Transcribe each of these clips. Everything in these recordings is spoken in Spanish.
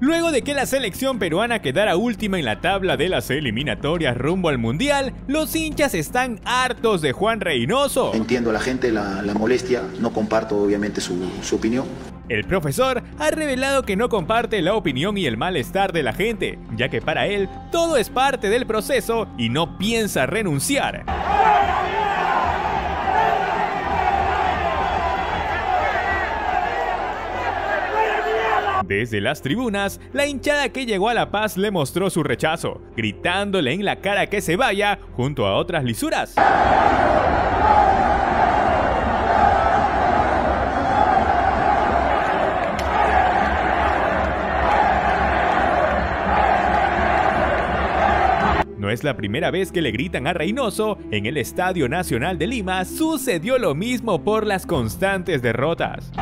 Luego de que la selección peruana quedara última en la tabla de las eliminatorias rumbo al Mundial, los hinchas están hartos de Juan Reynoso. Entiendo a la gente la molestia, no comparto obviamente su opinión. El profesor ha revelado que no comparte la opinión y el malestar de la gente, ya que para él todo es parte del proceso y no piensa renunciar. Desde las tribunas, la hinchada que llegó a La Paz le mostró su rechazo, gritándole en la cara que se vaya, junto a otras lisuras. No es la primera vez que le gritan a Reynoso. En el Estadio Nacional de Lima sucedió lo mismo por las constantes derrotas.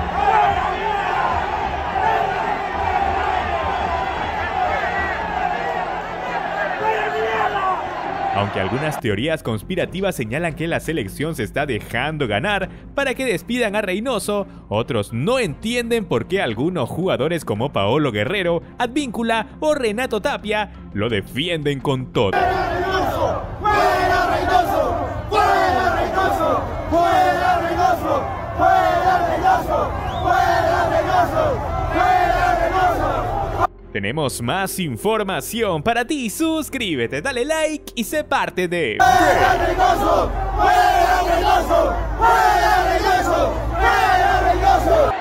Aunque algunas teorías conspirativas señalan que la selección se está dejando ganar para que despidan a Reynoso, otros no entienden por qué algunos jugadores como Paolo Guerrero, Advíncula o Renato Tapia lo defienden con todo. ¡Fuera Reynoso! ¡Fuera Reynoso! ¡Fuera Reynoso! ¡Fuera Reynoso! ¡Fuera Reynoso! ¡Fuera Reynoso! ¡Fuera Reynoso! Tenemos más información para ti. Suscríbete, dale like y sé parte de... ¡Fuera Reynoso! ¡Fuera Reynoso! ¡Fuera Reynoso! ¡Fuera Reynoso!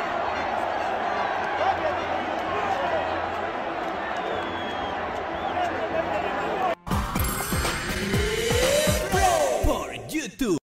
Por YouTube.